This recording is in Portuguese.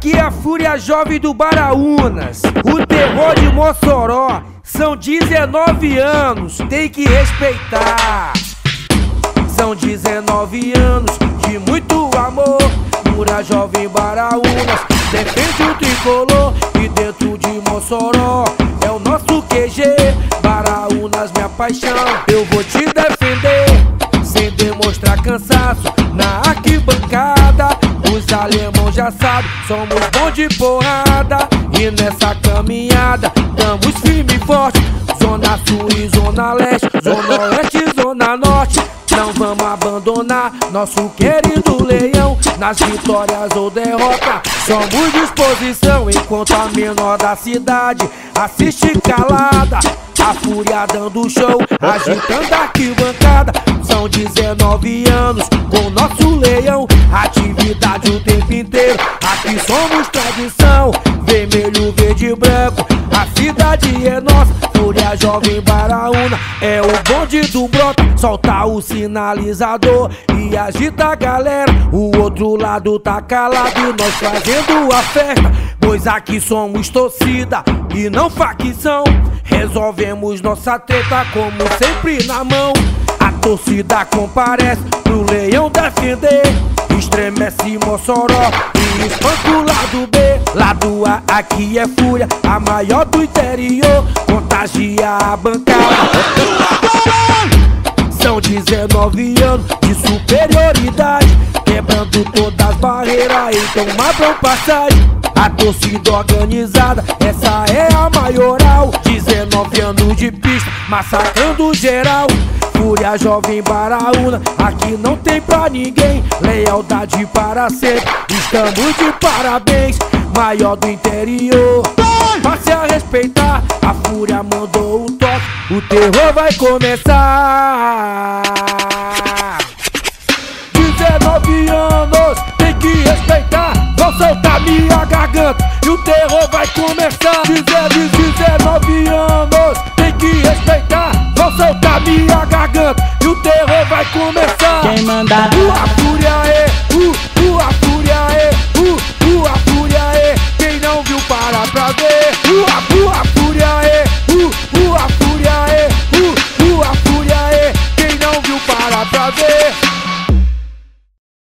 Aqui é a Fúria Jovem do Baraúnas, o terror de Mossoró. São 19 anos, tem que respeitar. São 19 anos de muito amor. Fúria Jovem Baraúnas defende o tricolor. E dentro de Mossoró é o nosso QG. Baraúnas, minha paixão, eu vou te defender sem demonstrar cansaço na arquibancada. Os alemão já sabem, somos bons de porrada. E nessa caminhada estamos firme e forte. Zona Sul e Zona Leste, Zona Oeste e Zona Norte. Não vamos abandonar nosso querido leão. Nas vitórias ou derrota somos disposição. Enquanto a menor da cidade assiste calada, a Fúria dando show, agitando a arquibancada. São 19 anos com nosso leão. Atividade o tempo inteiro, aqui somos tradição. Vermelho, verde e branco, a cidade é nossa. Fúria Jovem Baraúna é o bonde do brota. Solta o sinalizador e agita a galera. O outro lado tá calado e nós fazendo a festa. Pois aqui somos torcida e não facção. Resolvemos nossa treta como sempre na mão. A torcida comparece pro leão defender. Estremece Mossoró e espanca o lado B. Lado A, aqui é Fúria, a maior do interior. Contagia a bancada. São 19 anos de superioridade, quebrando todas as barreiras, então abram passagem. A torcida organizada, essa é a maioral. 19 anos de pista, massacrando geral. Fúria Jovem Baraúna, aqui não tem pra ninguém. Lealdade para sempre, estamos de parabéns. Maior do interior, passe a respeitar. A Fúria mandou o toque, o terror vai começar. 19 anos, tem que respeitar. Vou soltar minha garganta e o terror vai começar. 19 anos, tem que respeitar. Vou soltar minha garganta e o terror vai começar. Quem manda?